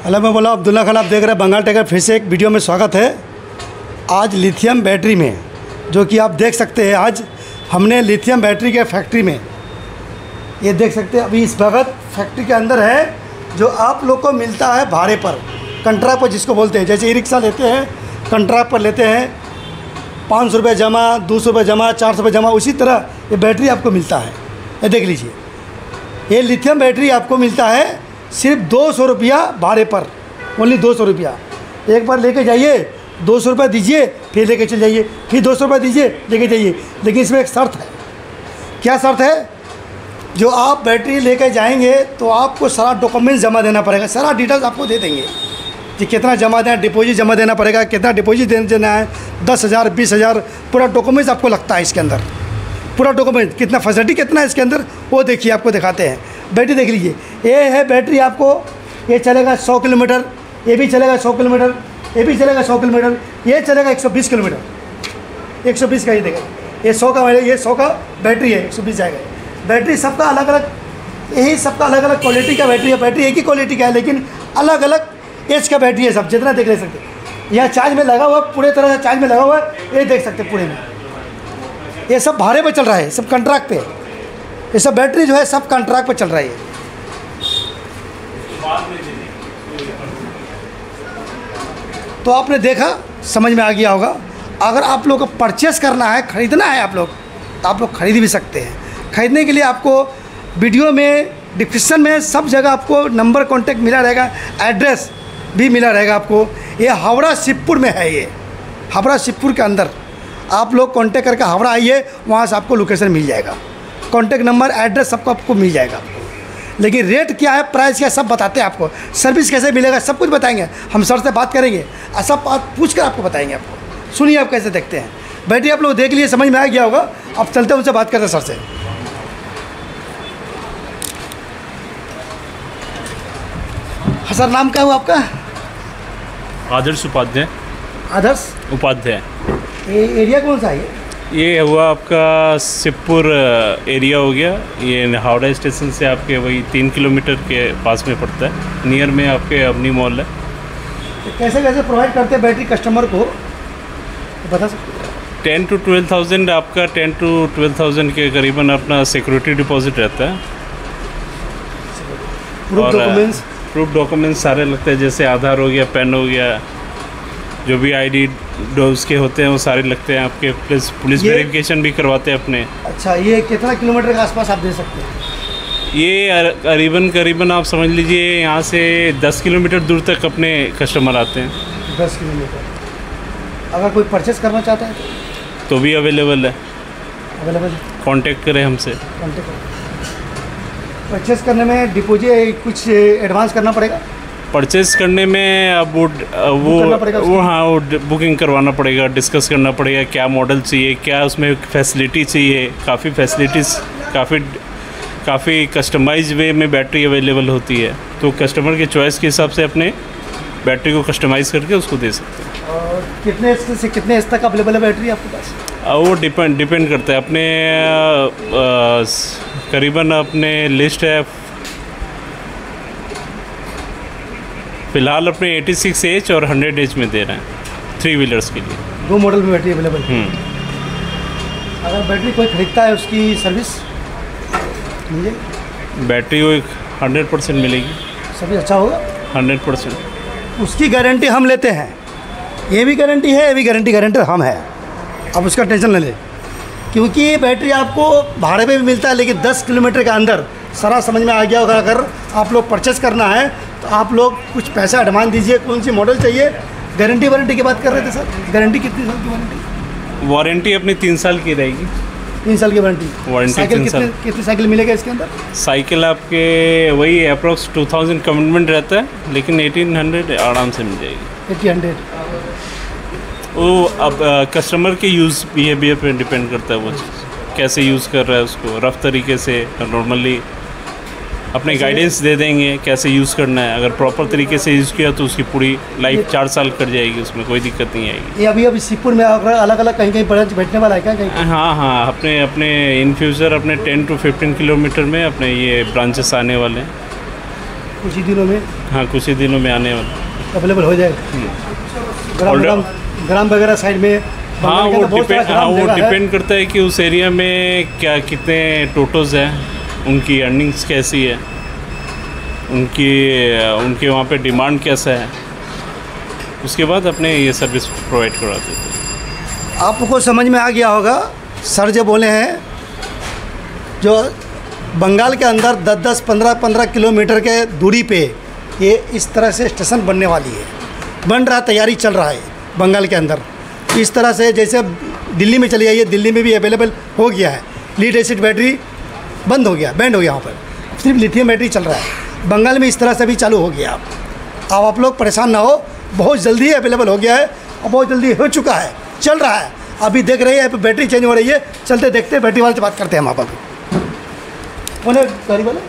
Hello, मैं बोला अब्दुल्ला खान। आप देख रहे हैं बंगाल टाइगर। फिर से एक वीडियो में स्वागत है। आज लिथियम बैटरी में जो कि आप देख सकते हैं, आज हमने लिथियम बैटरी के फैक्ट्री में ये देख सकते हैं। अभी इस वक्त फैक्ट्री के अंदर है, जो आप लोग को मिलता है भाड़े पर, कंट्रैक्ट पर जिसको बोलते हैं। जैसे ई रिक्शा लेते हैं, कंट्रैक्ट पर लेते हैं, 500 रुपये जमा, 200 रुपये जमा, 400 रुपये जमा, उसी तरह ये बैटरी आपको मिलता है। ये देख लीजिए, ये लिथियम बैटरी आपको मिलता है सिर्फ 200 रुपया भाड़े पर, ओनली 200 रुपया। एक बार लेके जाइए, 200 रुपये दीजिए, फिर लेके चल जाइए, फिर 200 रुपये दीजिए, लेके जाइए। लेकिन इसमें एक शर्त है। क्या शर्त है? जो आप बैटरी लेके जाएंगे तो आपको सारा डॉक्यूमेंट्स जमा देना पड़ेगा, सारा डिटेल्स आपको दे देंगे कि कितना जमा देना, डिपॉजिट जमा देना पड़ेगा, कितना डिपॉजिट देना है, 10,000 20,000, पूरा डॉक्यूमेंट्स आपको लगता है इसके अंदर। पूरा डॉक्यूमेंट, कितना फैसिलिटी कितना है इसके अंदर, वो देखिए, आपको दिखाते हैं। बैटरी देख लीजिए, ये है बैटरी। आपको ये चलेगा 100 किलोमीटर, ये भी चलेगा 100 किलोमीटर, ये भी चलेगा 100 किलोमीटर, ये चलेगा 120 किलोमीटर। 120 का ये देखा, ये 100 का, ये 100 का बैटरी है, 120 जाएगा। बैटरी सबका अलग अलग, यही सबका अलग अलग क्वालिटी का बैटरी है। बैटरी एक ही क्वालिटी का है, लेकिन अलग अलग एज का बैटरी है। सब जितना देख ले सकते। यहाँ चार्ज में लगा हुआ, पूरे तरह से चार्ज में लगा हुआ है, ये देख सकते पूरे में। ये सब भाड़े पे चल रहा है, सब कॉन्ट्रैक्ट पे। ये सब बैटरी जो है सब कॉन्ट्रैक्ट पे चल रहा है। तो आपने देखा, समझ में आ गया होगा। अगर आप लोग को परचेस करना है, ख़रीदना है आप लोग, तो आप लोग खरीद भी सकते हैं। ख़रीदने के लिए आपको वीडियो में, डिस्क्रिप्शन में सब जगह आपको नंबर कॉन्टेक्ट मिला रहेगा, एड्रेस भी मिला रहेगा आपको। ये हावड़ा शिवपुर में है। ये हावड़ा शिवपुर के अंदर आप लोग कॉन्टेक्ट करके हावड़ा आइए, वहाँ से आपको लोकेशन मिल जाएगा, कॉन्टेक्ट नंबर, एड्रेस सबको आपको मिल जाएगा आपको। लेकिन रेट क्या है, प्राइस क्या है, सब बताते हैं आपको। सर्विस कैसे मिलेगा, सब कुछ बताएंगे। हम सर से बात करेंगे, ऐसा बात पूछ कर आपको बताएंगे। आपको सुनिए, आप कैसे देखते हैं। बैटरी आप लोग देख लिए, समझ में आ गया होगा। अब चलते हैं, उनसे बात करते हैं सर से। हाँ सर, नाम क्या हुआ आपका? आदर्श उपाध्याय। आदर्श उपाध्याय। ये एरिया कौन सा है? ये हुआ आपका शिवपुर एरिया हो गया। ये हावड़ा स्टेशन से आपके वही 3 किलोमीटर के पास में पड़ता है। नियर में आपके अवनी मॉल है। तो कैसे कैसे प्रोवाइड करते हैं बैटरी कस्टमर को, तो बता सकते हैं? 10 to 12,000 आपका 10 to 12,000 के करीबन अपना सिक्योरिटी डिपॉजिट रहता है। प्रूफ डॉक्यूमेंट्स सारे लगते हैं, जैसे आधार हो गया, पैन हो गया, जो भी ID डोज के होते हैं वो सारे लगते हैं आपके। प्लस पुलिस वेरिफिकेशन भी करवाते हैं अपने। अच्छा, ये कितना किलोमीटर के आसपास आप दे सकते हैं? ये करीबन आप समझ लीजिए यहाँ से 10 किलोमीटर दूर तक अपने कस्टमर आते हैं। 10 किलोमीटर। अगर कोई परचेस करना चाहता है तो भी अवेलेबल है। अवेलेबल है, कांटेक्ट करें हमसे। कॉन्टेक्ट करें। परचेस करने में डिपॉजिट कुछ एडवांस करना पड़ेगा? परचेस करने में अब वो बुकिंग करवाना पड़ेगा, डिस्कस करना पड़ेगा क्या मॉडल चाहिए, क्या उसमें फैसिलिटी चाहिए। काफ़ी फैसिलिटीज़, काफ़ी कस्टमाइज वे में बैटरी अवेलेबल होती है। तो कस्टमर के चॉइस के हिसाब से अपने बैटरी को कस्टमाइज़ करके उसको दे सकते हैं। और कितने से कितने एज तक अवेलेबल है बैटरी आपके पास? वो डिपेंड करता है अपने करीबन अपने लिस्ट है। फ़िलहाल अपने 86H और 100H में दे रहे हैं 3 व्हीलर्स के लिए। 2 मॉडल में बैटरी अवेलेबल है। अगर बैटरी कोई खरीदता है, उसकी सर्विस मिलेगी? बैटरी वो 100% मिलेगी। सर्विस अच्छा होगा 100%। उसकी गारंटी हम लेते हैं। ये भी गारंटी है, ये भी गारंटी हम है। अब उसका टेंशन न ले, क्योंकि ये बैटरी आपको भाड़े पे भी मिलता है। लेकिन 10 किलोमीटर के अंदर सारा समझ में आ गया होगा। अगर आप लोग परचेस करना है तो आप लोग कुछ पैसा एडवांस दीजिए। कौन सी मॉडल चाहिए? वारंटी की बात कर रहे थे सर। गारंटी कितनी साल की वारंटी? वारंटी अपनी 3 साल की रहेगी। 3 साल की वारंटी। साइकिल कितनी साइकिल मिलेगा इसके अंदर? साइकिल आपके वही अप्रोक्स 2000 कमिटमेंट रहता है, लेकिन 1800 आराम से मिल जाएगी। 1800 वो अब कस्टमर के यूज़ बिहेवियर पे डिपेंड करता है। वो चीज़ कैसे यूज़ कर रहा है उसको, रफ़ तरीके से नॉर्मली अपने गाइडेंस दे देंगे कैसे यूज़ करना है। अगर प्रॉपर तरीके से यूज़ किया तो उसकी पूरी लाइफ 4 साल कट जाएगी, उसमें कोई दिक्कत नहीं आएगी। ये अभी शिवपुर में अलग अलग कहीं ब्रांच बैठने वाला है क्या कहीं? हाँ, अपने इन फ्यूचर अपने 10 to 15 किलोमीटर में अपने ये ब्रांचेस आने वाले हैं। कुछ ही दिनों में हाँ, कुछ ही दिनों में आने वाला। अवेलेबल हो जाएगा। ग्राम वगैरह साइड में हाँ, बंगाल के अंदर बहुत सारा ग्राम जगह है। डिपेंड करता है कि उस एरिया में क्या कितने टोटोज हैं, उनकी अर्निंग्स कैसी है, उनके वहाँ पे डिमांड कैसा है, उसके बाद अपने ये सर्विस प्रोवाइड करवा देते हैं। आपको समझ में आ गया होगा, सर जो बोले हैं, जो बंगाल के अंदर 10-10, 15-15 किलोमीटर के दूरी पे ये इस तरह से स्टेशन बनने वाली है, बन रहा, तैयारी चल रहा है बंगाल के अंदर। इस तरह से जैसे दिल्ली में चली जाइए, दिल्ली में भी अवेलेबल हो गया है। लीड एसिड बैटरी बंद हो गया, बैंड हो गया, वहाँ पर सिर्फ लिथियम बैटरी चल रहा है। बंगाल में इस तरह से भी चालू हो गया। अब आप लोग परेशान ना हो, बहुत जल्दी अवेलेबल हो गया है और बहुत जल्दी हो चुका है, चल रहा है। अभी देख रहे हैं बैटरी चेंज हो रही है, चलते देखते हैं, बैटरी वाले से बात करते हैं हम। आप अभी बोले गाड़ी वाले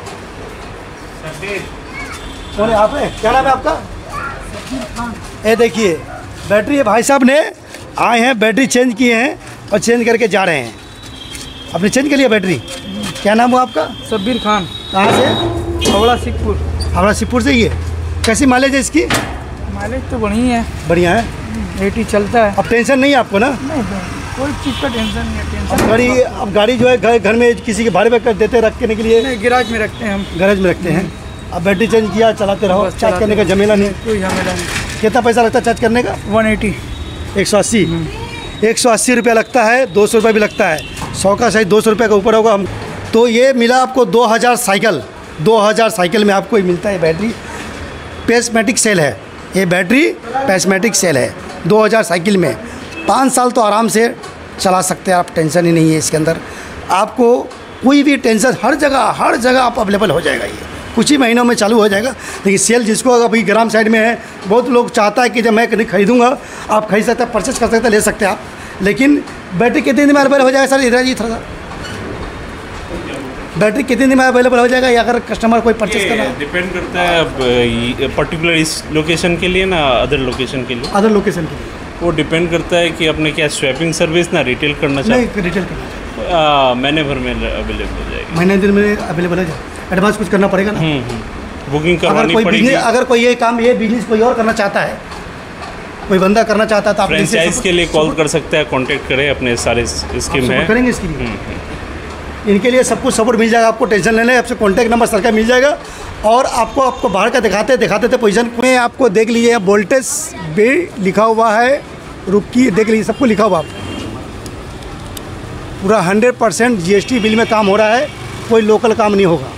बोले, आप है, क्या नाम है आपका? ये देखिए बैटरी, ये भाई साहब ने आए हैं, बैटरी चेंज किए हैं और चेंज करके जा रहे हैं। आपने चेंज कर लिया बैटरी? क्या नाम हुआ आपका? शब्बीर खान। कहाँ से? हावड़ा सिकपुर। हावड़ा सिकपुर से ही है। कैसी माइलेज है इसकी? माइलेज तो बढ़िया है। बढ़िया है, 80 चलता है। अब टेंशन नहीं है आपको ना? नहीं, कोई चीज़ का टेंशन नहीं है। टेंशन अब गाड़ी जो है घर में किसी के भाड़े पे कर देते रखने के लिए? नहीं, गैराज में रखते हैं हम। गैराज में रखते हैं। अब बैटरी चेंज किया, चलाते रहो, चार्ज करने का झमेला नहीं। कोई झमेला नहीं। कितना पैसा लगता है चार्ज करने का? 180। 180। 180 रुपया लगता है, 200 रुपये भी लगता है। 100 का सही 200 रुपये का ऊपर होगा। हम तो ये मिला आपको 2000 साइकिल। 2000 साइकिल में आपको ये मिलता है बैटरी। पेसमेटिक सेल है ये बैटरी, पेसमेटिक सेल है 2000 साइकिल में। 5 साल तो आराम से चला सकते हैं आप, टेंशन ही नहीं है इसके अंदर। आपको कोई भी टेंशन, हर जगह आप अवेलेबल हो जाएगा। ये कुछ ही महीनों में चालू हो जाएगा। लेकिन सेल जिसको अभी ग्राम साइड में है, बहुत लोग चाहता है कि जब मैं कहीं खरीदूंगा, आप खरीद सकते हैं, परचेस कर सकते हैं, ले सकते हैं आप। लेकिन बैटरी कितने दिन में अवेलेबल हो जाएगा सर? इधर जी थोड़ा सा, बैटरी कितने दिन में अवेलेबल हो जाएगा? या अगर कस्टमर कोई परचेस करना है? डिपेंड करता है पर्टिकुलर इस लोकेशन के लिए ना अदर लोकेशन के लिए। अदर लोकेशन के लिए वो डिपेंड करता है कि अपने क्या स्वैपिंग सर्विस ना रिटेल करना चाहते नहीं, रिटेल करना हैं, महीने भर में अवेलेबल हो जाएगी। महीने दिन में अवेलेबल हो जाए। एडवांस कुछ करना पड़ेगा ना? बुकिंग करवानी पड़ेगी। अगर कोई ये काम, ये बिजनेस कोई और करना चाहता है, कोई बंदा करना चाहता है, तो आप फ्रेंचाइज के लिए कॉल कर सकते हैं, कांटेक्ट करें। अपने सारे स्कीम है, करेंगे इसके लिए। इनके लिए सब कुछ सपोर्ट मिल जाएगा आपको, टेंशन लेने। आपसे कॉन्टैक्ट नंबर सर का मिल जाएगा। और आपको बाहर का दिखाते थे पोजीशन में, आपको देख लीजिए, वोल्टेज भी लिखा हुआ है, रुकी देख लीजिए, सबको लिखा हुआ आपको। पूरा 100% GST बिल में काम हो रहा है, कोई लोकल काम नहीं होगा।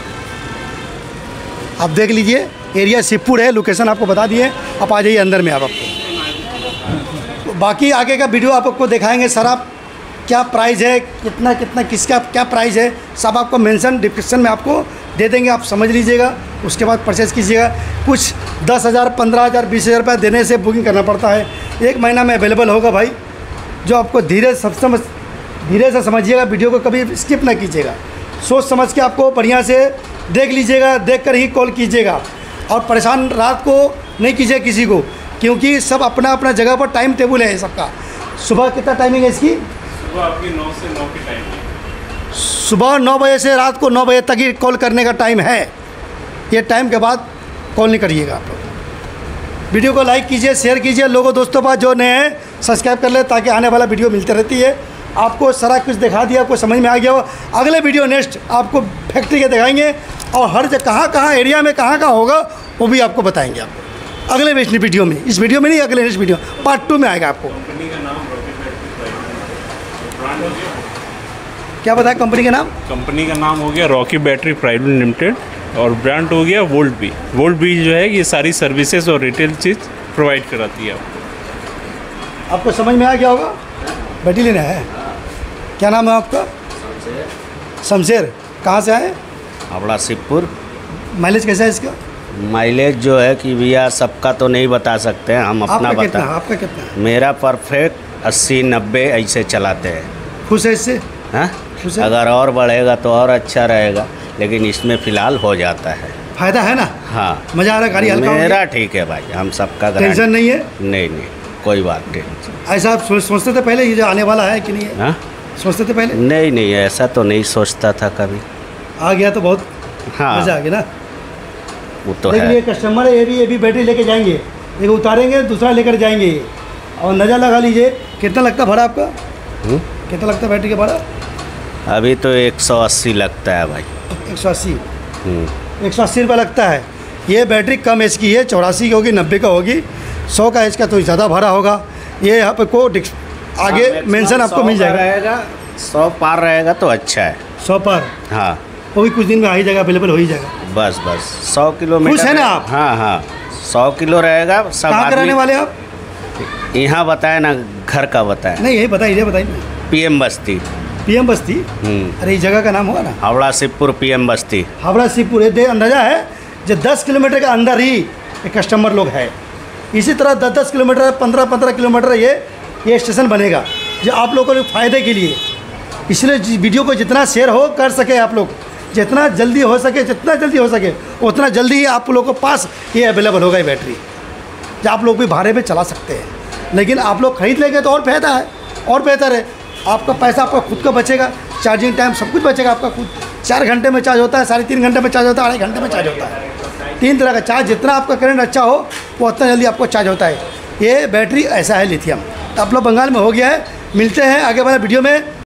आप देख लीजिए, एरिया शिवपुर है, लोकेशन आपको बता दिए। आप आ जाइए अंदर में। आप आपको बाकी आगे का वीडियो आपको दिखाएंगे। सर आप क्या प्राइस है, कितना किसका क्या प्राइस है, सब आपको मेंशन डिस्क्रिप्शन में आपको दे देंगे। आप समझ लीजिएगा, उसके बाद परचेज़ कीजिएगा। कुछ 10,000, 15,000, 20,000 रुपये देने से बुकिंग करना पड़ता है। 1 महीना में अवेलेबल होगा भाई। जो आपको धीरे से समझिएगा, वीडियो को कभी स्किप ना कीजिएगा। सोच समझ के आपको बढ़िया से देख लीजिएगा, देख कर ही कॉल कीजिएगा। और परेशान रात को नहीं कीजिए किसी को, क्योंकि सब अपना अपना जगह पर टाइम टेबल है सबका। सुबह कितना टाइमिंग है इसकी? सुबह आपकी 9 से 9 की टाइम है। सुबह 9 बजे से रात को 9 बजे तक ही कॉल करने का टाइम है। ये टाइम के बाद कॉल नहीं करिएगा आप लोग। वीडियो को लाइक कीजिए, शेयर कीजिए, लोगों दोस्तों पर जो नए हैं सब्सक्राइब कर ले, ताकि आने वाला वीडियो मिलती रहती है। आपको सारा कुछ दिखा दिया, आपको समझ में आ गया हो। अगले वीडियो नेक्स्ट आपको फैक्ट्री के दिखाएंगे, और हर जगह कहाँ एरिया में कहाँ होगा वो भी आपको बताएंगे। आपको अगले वीडियो में, इस वीडियो में नहीं, अगले नेक्स्ट वीडियो पार्ट 2 में आएगा। आपको क्या बताया कंपनी का नाम? कंपनी का नाम हो गया रॉकी बैटरी प्राइवेट लिमिटेड, और ब्रांड हो गया वोल्ट बी। वोल्ट बी जो है ये सारी सर्विसेज और रिटेल चीज़ प्रोवाइड कराती है आपको। आपको समझ में आ गया होगा। बैटरी लेना है। क्या नाम है आपका? शमशेर। कहाँ से आए? हावड़ा शिवपुर। माइलेज कैसा है इसका? माइलेज जो है कि भैया सबका तो नहीं बता सकते हैं, हम अपना बता। आपका कितना है? मेरा परफेक्ट 80-90 ऐसे चलाते हैं। खुश है इससे? हाँ, खुश है? अगर और बढ़ेगा तो और अच्छा रहेगा, लेकिन इसमें फ़िलहाल हो जाता है। फायदा है ना? हाँ, मज़ा आ रहा है, गाड़ी हल्का मेरा ठीक है भाई, हम सबका टेंशन नहीं है। नहीं, कोई बात नहीं। ऐसा आप सोचते थे पहले ये जो आने वाला है कि नहीं है? हाँ, सोचते थे पहले? नहीं, ऐसा तो नहीं सोचता था कभी। आ गया तो बहुत हाँ, मज़ा आ गया ना। वो तो लेकिन है। ये कस्टमर है, ये भी बैटरी लेके जाएंगे, एक उतारेंगे दूसरा लेकर जाएंगे ये। और नज़र लगा लीजिए कितना लगता है भाड़ा आपका, कितना लगता है बैटरी का भाड़ा? अभी तो 180 लगता है भाई। 180 हम्म। 180 रुपये लगता है। ये बैटरी कम एच की है, 84 की होगी, 90 का होगी, 100 का एच का तो ज़्यादा भाड़ा होगा। ये यहाँ पे को आगे मेंशन आपको मिल जाएगा। रहेगा 100 पार रहेगा तो अच्छा है। 100 पर हाँ वो भी कुछ दिन में आ ही जाएगा, अवेलेबल हो ही जाएगा। बस 100 किलोमीटर। खुश है ना आप? हाँ हाँ 100 किलो रहेगा। सब कहाँ कराने वाले आप? यहाँ बताए ना, घर का बताए। नहीं यही बताइए PM बस्ती। PM बस्ती। अरे इस जगह का नाम होगा ना, हावड़ा शिवपुर PM बस्ती। हावड़ा शिवपुर। ये अंदाजा है जो 10 किलोमीटर के अंदर ही ये कस्टमर लोग है। इसी तरह 10-10 किलोमीटर 15-15 किलोमीटर ये स्टेशन बनेगा जो आप लोगों के फ़ायदे के लिए। इसलिए वीडियो को जितना शेयर हो कर सके आप लोग, जितना जल्दी हो सके, जितना जल्दी हो सके उतना जल्दी ही आप लोगों के पास ये अवेलेबल होगा ये बैटरी, जो आप लोग भी भाड़े पे चला सकते हैं। लेकिन आप लोग खरीद लेंगे तो और फ़ायदा है, और बेहतर है। आपका पैसा आपका खुद का बचेगा, चार्जिंग टाइम सब कुछ बचेगा आपका खुद। 4 घंटे में चार्ज होता है, 3.5 घंटे में चार्ज होता है, 2.5 घंटे में चार्ज होता है। 3 तरह का चार्ज, जितना आपका करंट अच्छा हो वो उतना जल्दी आपको चार्ज होता है। ये बैटरी ऐसा है लिथियम। तो आप लोग बंगाल में हो गया है। मिलते हैं आगे वाले वीडियो में।